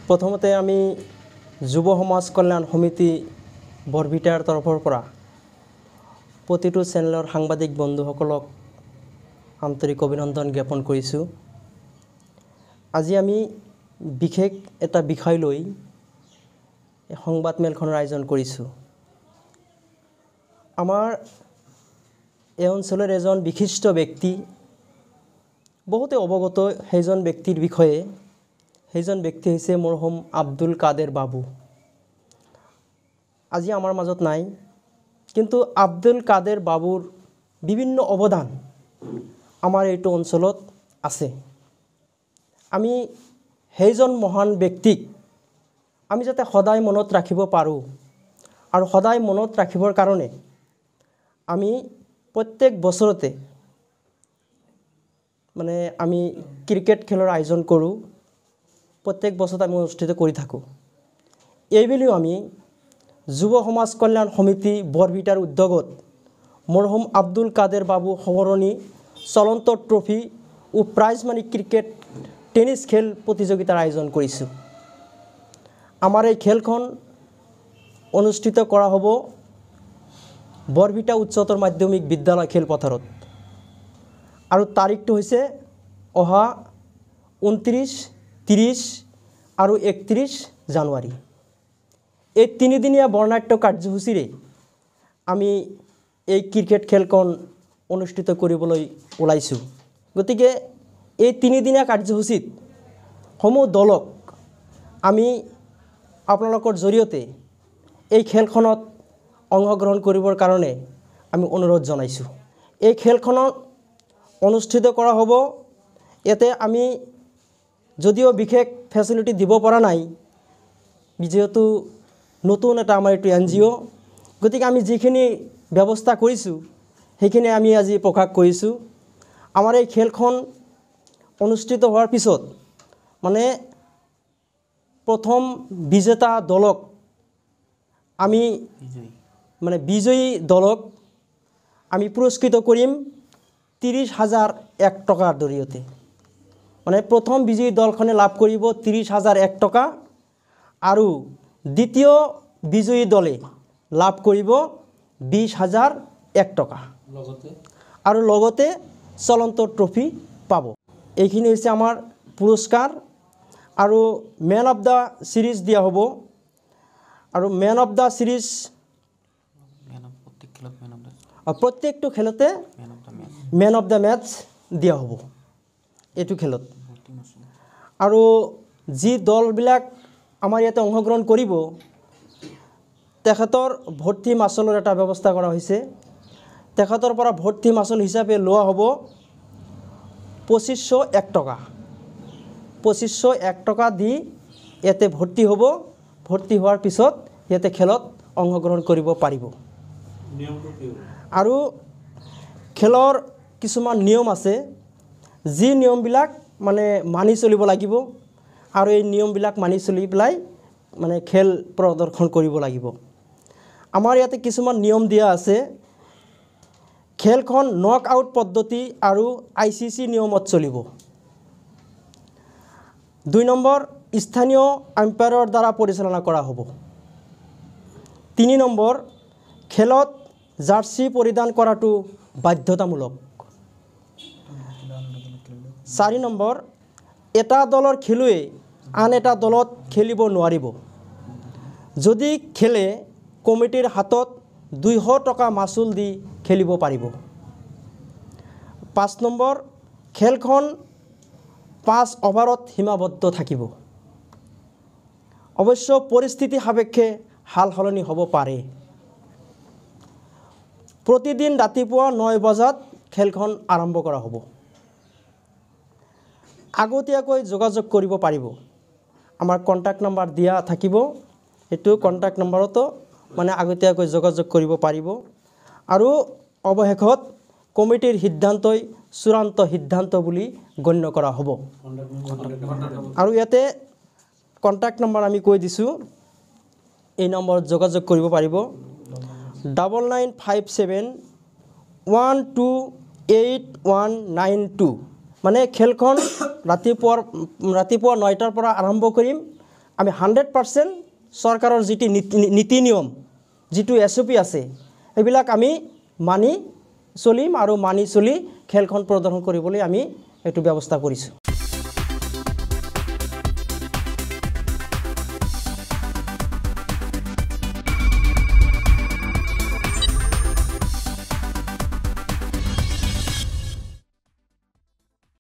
প্ৰথমতে আমি যুৱ সমাজ কল্যাণ সমিতি বৰবিটাৰ তৰফৰ পৰা প্ৰতিটো চেনেলৰ সাংবাদিক বন্ধুসকলক আন্তৰিক অভিনন্দন জ্ঞাপন কৰিছোঁ। আজি আমি বিশেষ এটা বিষয় লৈ সংবাদ মেলখনৰ আয়োজন কৰিছোঁ। আমাৰ এই অঞ্চলৰ এজন বিশিষ্ট ব্যক্তি, বহুতে অৱগত সেইজন ব্যক্তিৰ বিষয়ে। সেইজন ব্যক্তি হৈছে মৰহুম আব্দুল কাদের বাবু। আজি আমাৰ মাজত নাই, কিন্তু আব্দুল কাদের বাবুৰ বিভিন্ন অৱদান আমাৰ এইটো অঞ্চলত আছে। আমি সেইজন মহান ব্যক্তিক আমি যাতে সদায় মনত ৰাখিব পাৰোঁ, আৰু সদায় মনত ৰাখিবৰ কাৰণে আমি প্ৰত্যেক বছৰতে আমি ক্ৰিকেট খেলৰ আয়োজন কৰোঁ। প্ৰত্যেক বছৰত আমি অনুষ্ঠিত কৰি থাকোঁ। এইবুলিও আমি যুৱ সমাজ কল্যাণ সমিতি বৰবিটাৰ উদ্যোগত মৰহুম আব্দুল কাদের বাবু সোঁৱৰণী চলন্ত ট্ৰফি ও প্ৰাইজ মানি ক্ৰিকেট টেনিছ খেল প্ৰতিযোগিতাৰ আয়োজন কৰিছোঁ। আমাৰ এই খেলখন অনুষ্ঠিত কৰা হ'ব বৰবিটা উচ্চতৰ মাধ্যমিক বিদ্যালয় খেলপথাৰত, আৰু তাৰিখটো হৈছে অহা 29, 30 আৰু 31 জানুৱাৰী। এই তিনিদিনীয়া বৰ্ণাঢ্য কাৰ্যসূচীৰে আমি এই ক্ৰিকেট খেলখন অনুষ্ঠিত কৰিবলৈ ওলাইছোঁ। গতিকে এই তিনিদিনীয়া কাৰ্যসূচীত সমূহ দলক আমি আপোনালোকৰ জৰিয়তে এই খেলখনত অংশগ্ৰহণ কৰিবৰ কাৰণে আমি অনুৰোধ জনাইছোঁ। এই খেলখনত অনুষ্ঠিত কৰা হ'ব। ইয়াতে আমি যদিও বিশেষ ফেচিলিটি দিব পৰা নাই, যিহেতু নতুন এটা আমাৰ এইটো NGO, গতিকে আমি যিখিনি ব্যৱস্থা কৰিছোঁ সেইখিনি আমি আজি প্ৰকাশ কৰিছোঁ। আমাৰ এই খেলখন অনুষ্ঠিত হোৱাৰ পিছত প্ৰথম বিজেতা দলক আমি বিজয়ী দলক আমি পুৰস্কৃত কৰিম 30,001 টকাৰ জৰিয়তে। প্ৰথম বিজয়ী দলখনে লাভ কৰিব 30,001 টকা, আৰু দ্বিতীয় বিজয়ী দলে লাভ কৰিব 20,001 টকা, আৰু লগতে চলন্ত ট্ৰফি পাব। এইখিনি হৈছে আমাৰ পুৰস্কাৰ। আৰু মেন অফ দ্য সিৰিজ দিয়া হ'ব, আৰু মেন অফ দ্য সিৰিজ প্ৰত্যেকটো খেলতে মেন অফ দ্য মেটচ দিয়া হ'ব এইটো খেলত। আৰু যি দলবিলাক আমাৰ ইয়াতে অংশগ্ৰহণ কৰিব তেখেতৰ ভৰ্তি মাচুলৰ এটা ব্যৱস্থা কৰা হৈছে। তেখেতৰ পৰা ভৰ্তি মাচুল হিচাপে লোৱা হ'ব 2501 টকা। 2501 টকা দি ইয়াতে ভৰ্তি হ'ব। ভৰ্তি হোৱাৰ পিছত ইয়াতে খেলত অংশগ্ৰহণ কৰিব পাৰিব। আৰু খেলৰ কিছুমান নিয়ম আছে, যি নিয়মবিলাক মানি চলিব লাগিব, আৰু এই নিয়মবিলাক মানি চলি পেলাই খেল প্ৰদৰ্শন কৰিব লাগিব। আমাৰ ইয়াতে কিছুমান নিয়ম দিয়া আছে। খেলখন নক আউট পদ্ধতি আৰু ICC নিয়মত চলিব। 2 নম্বৰ, স্থানীয় আম্পায়াৰৰ দ্বাৰা পৰিচালনা কৰা হ'ব। 3 নম্বৰ, খেলত জাৰ্চি পৰিধান কৰাটো বাধ্যতামূলক। 4 নম্বৰ, এটা দলৰ খেলুৱৈ আন এটা দলত খেলিব নোৱাৰিব। যদি খেলে কমিটিৰ হাতত 200 টকা মাচুল দি খেলিব পাৰিব। 5 নম্বৰ, খেলখন 5 অভাৰত সীমাবদ্ধ থাকিব। অৱশ্য পৰিস্থিতি সাপেক্ষে হাল সলনি হ'ব পাৰে। প্ৰতিদিন ৰাতিপুৱা 9 বজাত খেলখন আৰম্ভ কৰা হ'ব। আগতীয়াকৈ যোগাযোগ কৰিব পাৰিব। আমাৰ কণ্টেক্ট নম্বৰ দিয়া থাকিব। এইটো কণ্টেক্ট নম্বৰতো আগতীয়াকৈ যোগাযোগ কৰিব পাৰিব। আৰু অৱশেষত কমিটিৰ সিদ্ধান্তই চূড়ান্ত সিদ্ধান্ত বুলি গণ্য কৰা হ'ব। আৰু ইয়াতে কণ্টেক্ট নম্বৰ আমি কৈ দিছোঁ। এই নম্বৰত যোগাযোগ কৰিব পাৰিব। 9957128192। খেলখন ৰাতিপুৱা 9টাৰ পৰা আৰম্ভ কৰিম, আমি 100% চৰকাৰৰ যিটো নীতি নিয়ম যিটো SOP আছে সেইবিলাক আমি মানি চলিম আৰু মানি চলি খেলখন প্ৰদৰ্শন কৰিবলৈ আমি এইটো ব্যৱস্থা কৰিছোঁ।